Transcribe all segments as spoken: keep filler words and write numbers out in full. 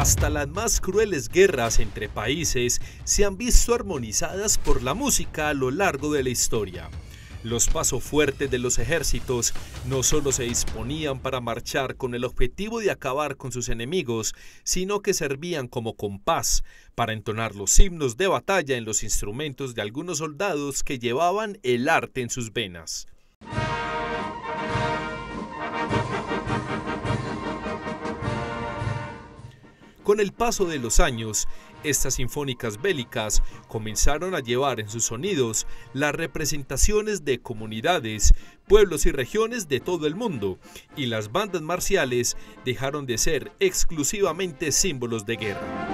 Hasta las más crueles guerras entre países se han visto armonizadas por la música a lo largo de la historia. Los pasos fuertes de los ejércitos no solo se disponían para marchar con el objetivo de acabar con sus enemigos, sino que servían como compás para entonar los himnos de batalla en los instrumentos de algunos soldados que llevaban el arte en sus venas. Con el paso de los años, estas sinfónicas bélicas comenzaron a llevar en sus sonidos las representaciones de comunidades, pueblos y regiones de todo el mundo, y las bandas marciales dejaron de ser exclusivamente símbolos de guerra.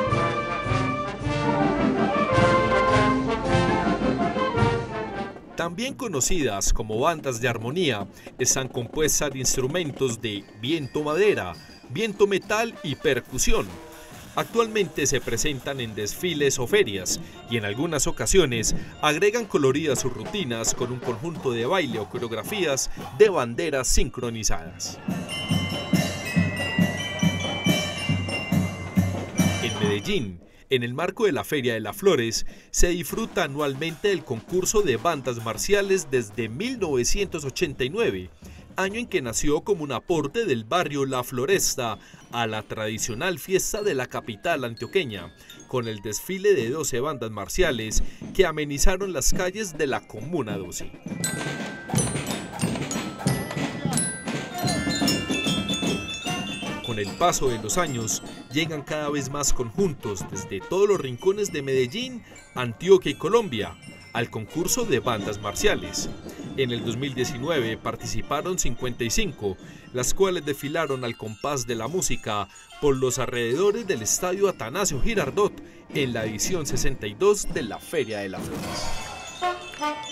También conocidas como bandas de armonía, están compuestas de instrumentos de viento-madera, viento-metal y percusión. Actualmente se presentan en desfiles o ferias y en algunas ocasiones agregan colorido a sus rutinas con un conjunto de baile o coreografías de banderas sincronizadas. En Medellín, en el marco de la Feria de las Flores, se disfruta anualmente el concurso de bandas marciales desde mil novecientos ochenta y nueve, año en que nació como un aporte del barrio La Floresta a la tradicional fiesta de la capital antioqueña, con el desfile de doce bandas marciales que amenizaron las calles de la Comuna doce. Con el paso de los años, llegan cada vez más conjuntos desde todos los rincones de Medellín, Antioquia y Colombia al concurso de bandas marciales. En el dos mil diecinueve participaron cincuenta y cinco, las cuales desfilaron al compás de la música por los alrededores del estadio Atanasio Girardot en la edición sesenta y dos de la Feria de las Flores.